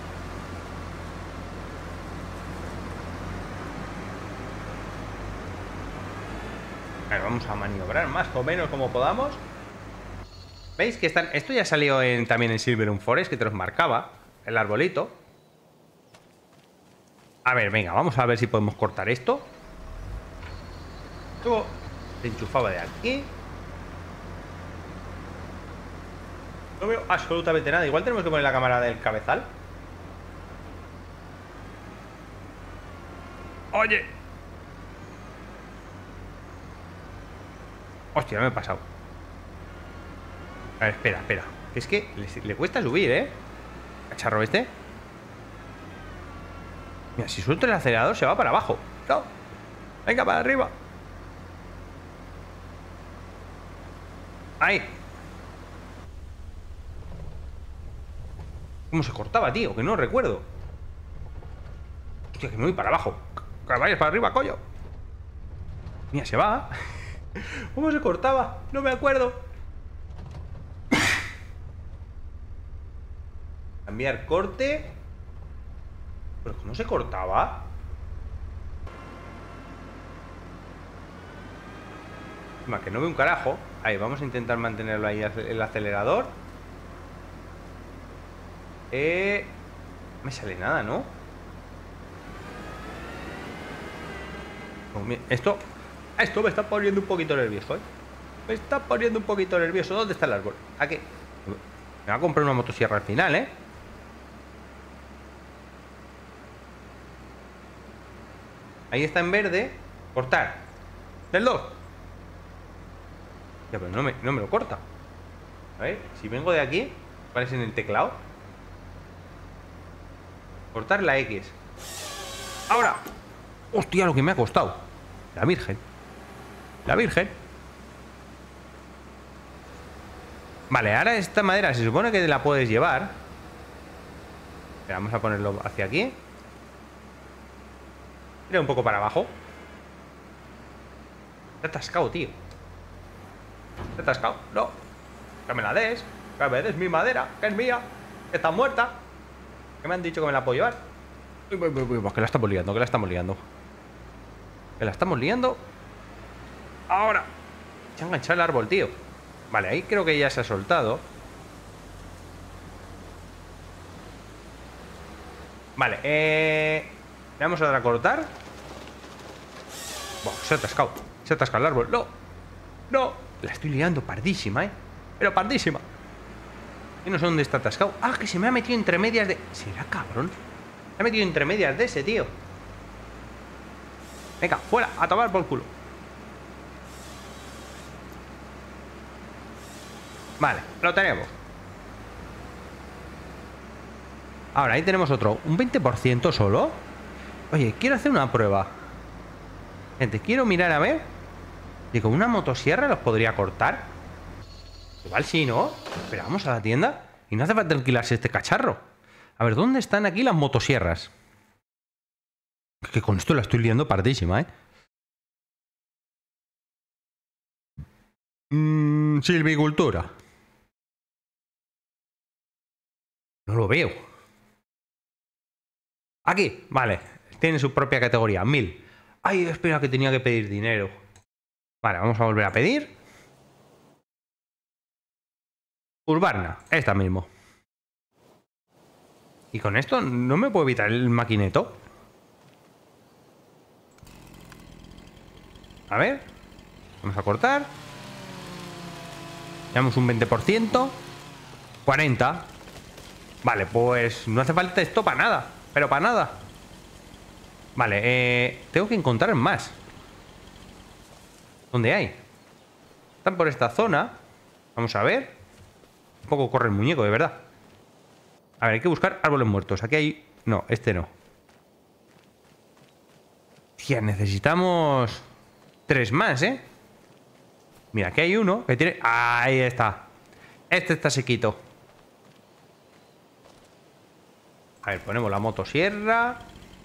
A ver, vamos a maniobrar más o menos como podamos. ¿Veis que están? Esto ya salió también en Silverum Forest, que te los marcaba el arbolito. A ver, venga, vamos a ver si podemos cortar esto. Luego se enchufaba de aquí. No veo absolutamente nada. Igual tenemos que poner la cámara del cabezal. Oye. Hostia, me he pasado. A ver, espera, espera. Es que le cuesta subir, ¿eh? Cacharro este. Mira, si suelto el acelerador se va para abajo. No. Venga, para arriba. Ahí. ¿Cómo se cortaba, tío? Que no recuerdo. Hostia, que me voy para abajo. Que vayas para arriba, coño. Mira, se va. ¿Cómo se cortaba? No me acuerdo. Cambiar corte. ¿Pero cómo se cortaba? Que no veo un carajo. Ahí, vamos a intentar mantenerlo ahí el acelerador. No me sale nada, ¿no? Esto me está poniendo un poquito nervioso, ¿eh? Me está poniendo un poquito nervioso. ¿Dónde está el árbol? Aquí. Me va a comprar una motosierra al final, ¿eh? Ahí está en verde. Cortar. Del 2. Ya, pero no me lo corta. A ver, si vengo de aquí, ¿cuál es en el teclado? Cortar la X. Ahora. Hostia, lo que me ha costado. La Virgen. La Virgen. Vale, ahora esta madera se supone que la puedes llevar. Vamos a ponerlo hacia aquí. Tira un poco para abajo. Se ha atascado, tío. Se ha atascado. No. Que me la des. Que me des mi madera. Que es mía. Que está muerta. Que me han dicho que me la puedo llevar. Uy, que la estamos liando. Que la estamos liando. Que la estamos liando. Ahora. Se ha enganchado el árbol, tío. Vale, ahí creo que ya se ha soltado. Vale, le vamos a dar a cortar. Buah, se ha atascado. Se ha atascado el árbol. No. No. La estoy liando pardísima, ¿eh? Pero pardísima. Y no sé dónde está atascado. Ah, que se me ha metido entre medias de... ¿Será cabrón? Se ha metido entre medias de ese, tío. Venga, fuera, a tomar por culo. Vale, lo tenemos. Ahora, ahí tenemos otro. ¿Un 20% solo? Oye, quiero hacer una prueba. Gente, quiero mirar a ver si con una motosierra los podría cortar. Igual sí, ¿no? Pero vamos a la tienda y no hace falta alquilarse este cacharro. A ver, ¿dónde están aquí las motosierras? Que con esto la estoy liando pardísima, ¿eh? Silvicultura. No lo veo. Aquí, vale. Tiene su propia categoría, 1000. Ay, espera, que tenía que pedir dinero. Vale, vamos a volver a pedir. Husqvarna, esta mismo. Y con esto no me puedo evitar el maquineto. A ver. Vamos a cortar. Llevamos un 20%. 40. Vale, pues no hace falta esto para nada. Pero para nada. Vale, tengo que encontrar más. ¿Dónde hay? Están por esta zona. Vamos a ver. Un poco corre el muñeco, de verdad. A ver, hay que buscar árboles muertos. Aquí hay... No, este no. Tía, necesitamos 3 más, ¿eh? Mira, aquí hay uno que tiene... Ahí está. Este está sequito. A ver, ponemos la motosierra.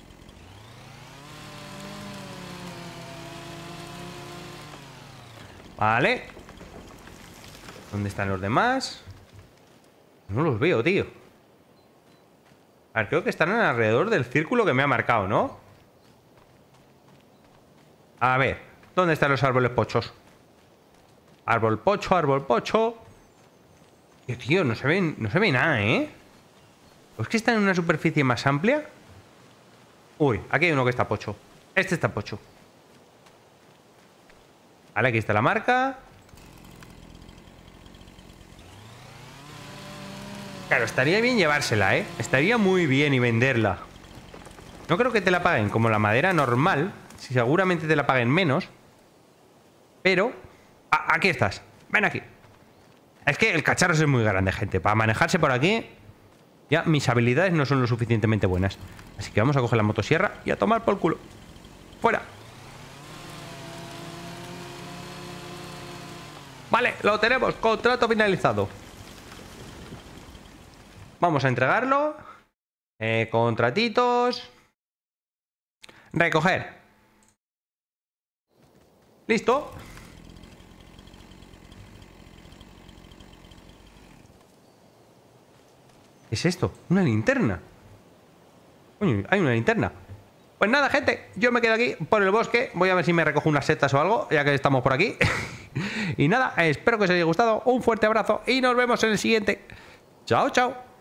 Vale. ¿Dónde están los demás? No los veo, tío. A ver, creo que están alrededor del círculo que me ha marcado, ¿no? A ver, ¿dónde están los árboles pochos? Árbol pocho, árbol pocho. Tío, no se ve nada, ¿eh? ¿O es que están en una superficie más amplia? Uy, aquí hay uno que está pocho. Este está pocho. Vale, aquí está la marca. Claro, estaría bien llevársela, ¿eh? Estaría muy bien y venderla. No creo que te la paguen como la madera normal. Si seguramente te la paguen menos. Pero... aquí estás. Ven aquí. Es que el cacharro es muy grande, gente. Para manejarse por aquí... Ya mis habilidades no son lo suficientemente buenas. Así que vamos a coger la motosierra y a tomar por culo. ¡Fuera! Vale, lo tenemos. Contrato finalizado. Vamos a entregarlo. Contratitos. Recoger. Listo. ¿Qué es esto? ¿Una linterna? Coño, hay una linterna. Pues nada, gente, yo me quedo aquí por el bosque. Voy a ver si me recojo unas setas o algo, ya que estamos por aquí. Y nada, espero que os haya gustado. Un fuerte abrazo y nos vemos en el siguiente. Chao, chao.